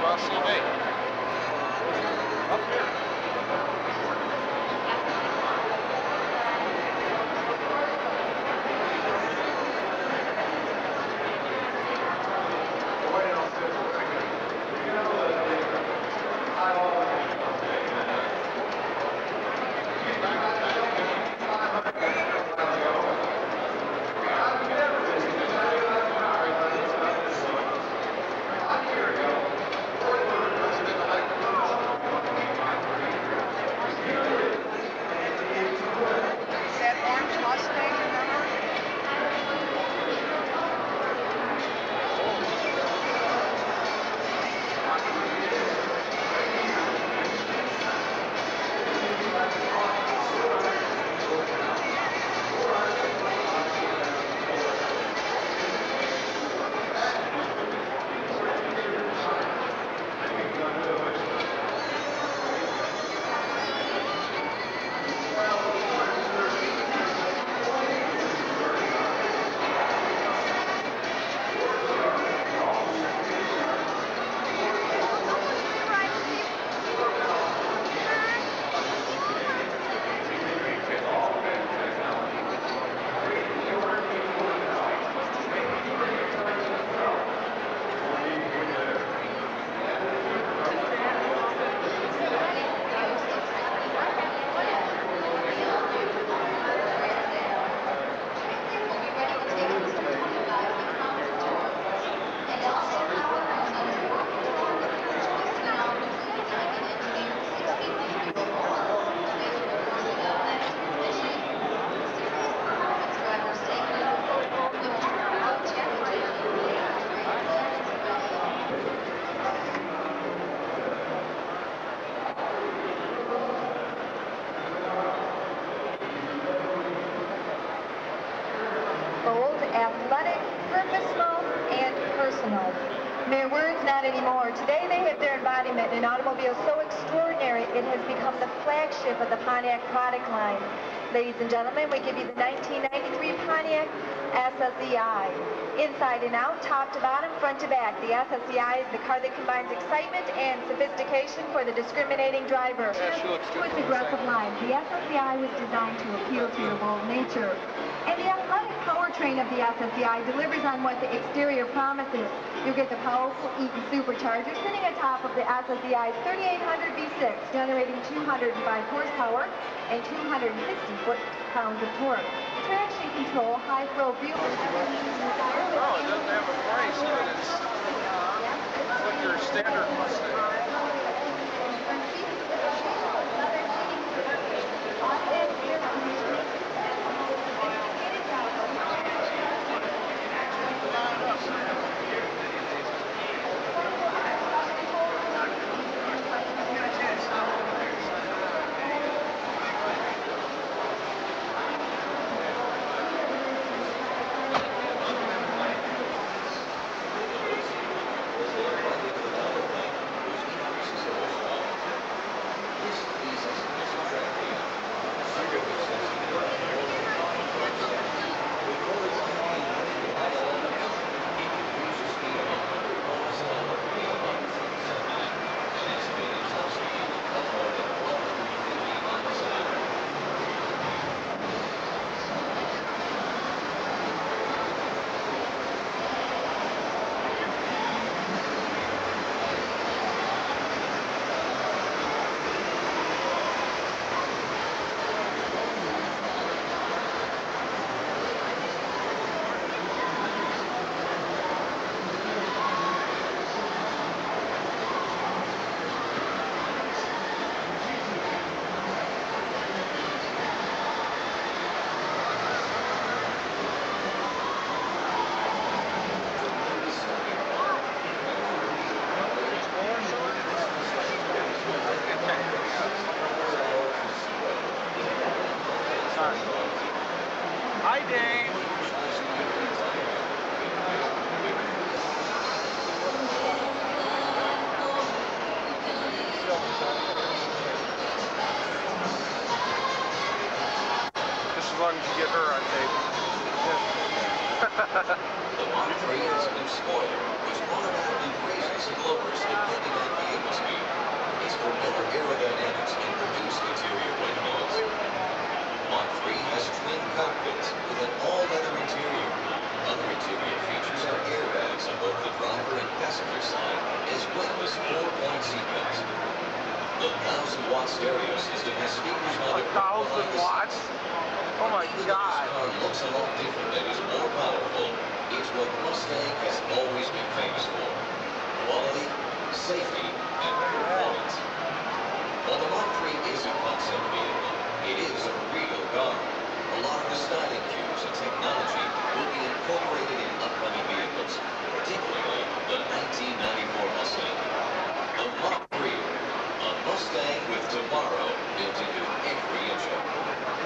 TV. Up here. Athletic, purposeful, and personal. Mere words, not anymore. Today they have their embodiment in an automobile so extraordinary it has become the flagship of the Pontiac product line. Ladies and gentlemen, we give you the 1993 Pontiac SSEI. Inside and out, top to bottom, front to back, the SSEI is the car that combines excitement and sophistication for the discriminating driver. To its aggressive line, the SSEI was designed to appeal to your bold nature. And the athletic powertrain of the SSEI delivers on what the exterior promises. You get the powerful Eaton supercharger sitting atop of the SSEI's 3800 V6, generating 205 horsepower and 260 foot-pounds of torque. Traction control, high-flow fuel. No, it doesn't have a price, but it's like your standard Mustang. Hi, Dave. Just as long as you get her on tape. Yeah. The Mark III is a new spoiler, which automatically raises and lowers depending on vehicle speed. It's for better aerodynamics and reduced interior wind noise. Mark III has twin cockpits with an all-leather interior. Other interior features are airbags on both the driver and passenger side, as well as 4-point seatbelts. The 1,000-watt stereo system has speakers mounted 1,000 watts? Oh my God! This car looks a lot different and is more powerful. It's what Mustang has always been famous for: quality, safety, and performance. While the Mark III is a concept vehicle, it is a real car. A lot of the styling cues and technology will be incorporated in upcoming vehicles, particularly the 1994 Mustang. The Mark III, a Mustang with tomorrow built into every inch of it.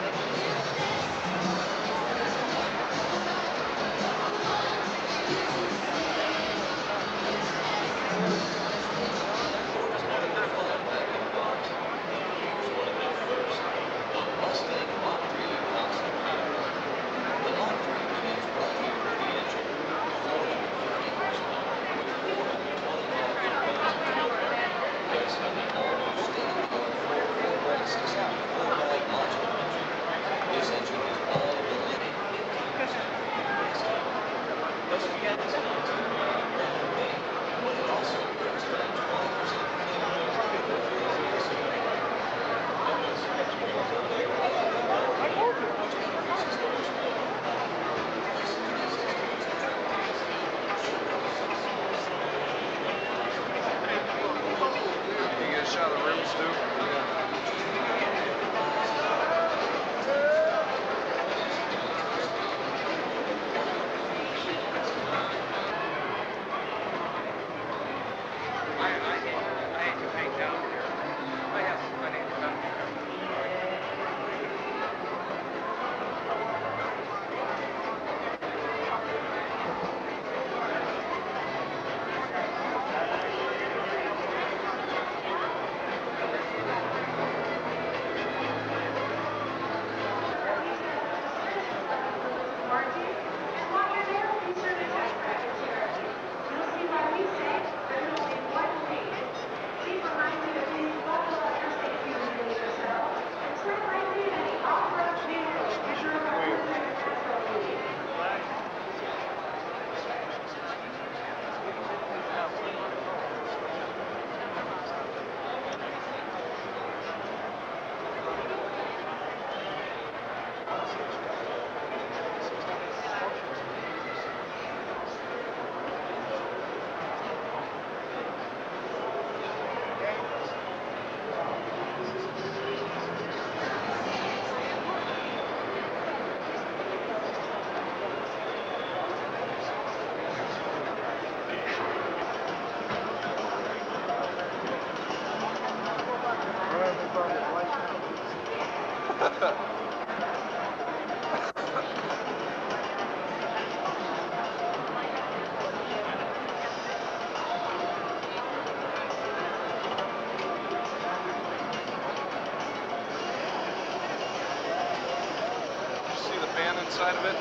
Inside of it.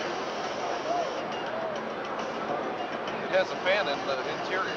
It has a fan in the interior.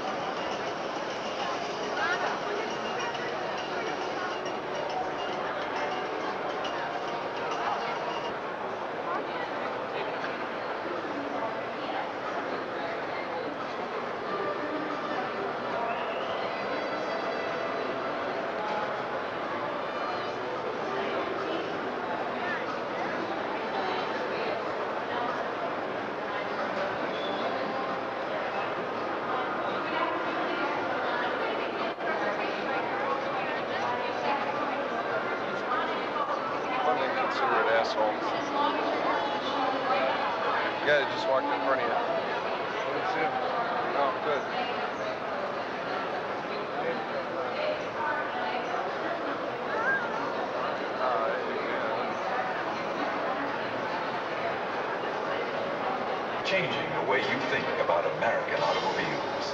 Considerate asshole. Yeah, he just walked in front of you. It's him. Oh, good. Changing the way you think about American automobiles.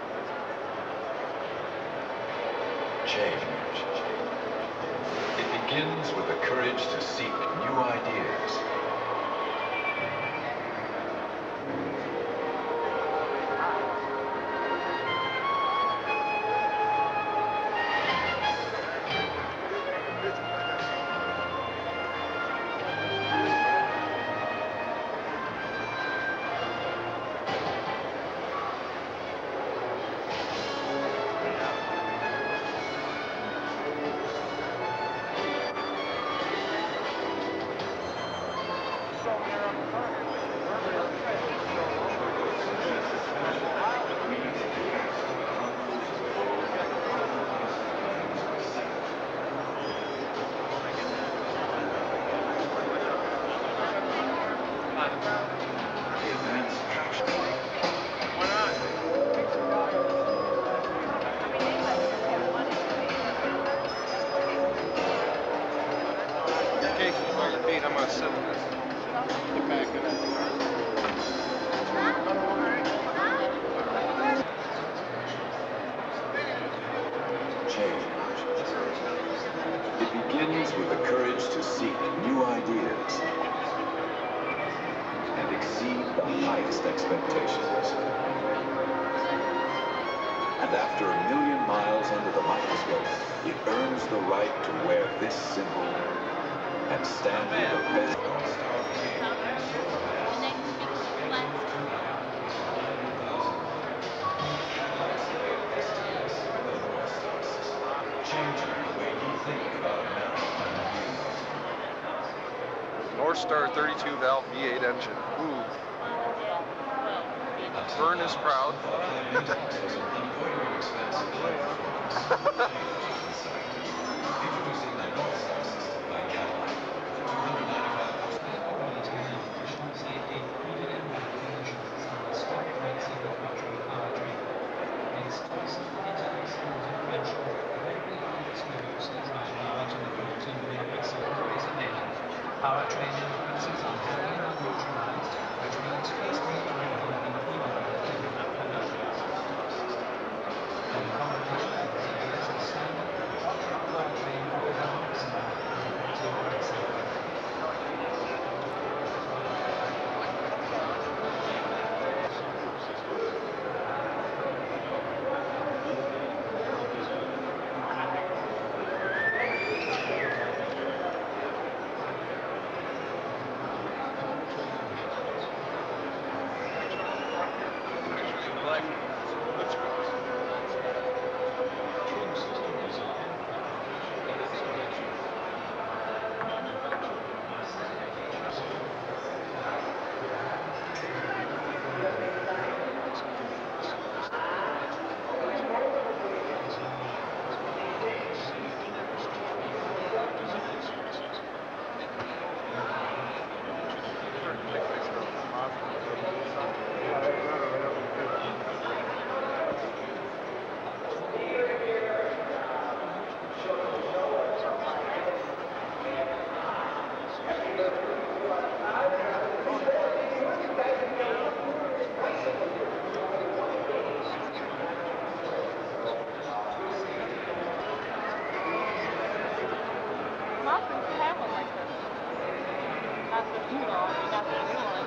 Change. It begins with the courage to seek new ideas. I'm gonna sit in the back of it. Change. It begins with the courage to seek new ideas and exceed the highest expectations. And after 1,000,000 miles under the microscope, it earns the right to wear this symbol and stand with the best. North Star 32 valve V8 engine. Ooh. Vern is proud. Powertrain increases are highly neutralized, which means first making and combination of ideas of standard powertrain programs Not that you have one like this. Not that you know, not that you know.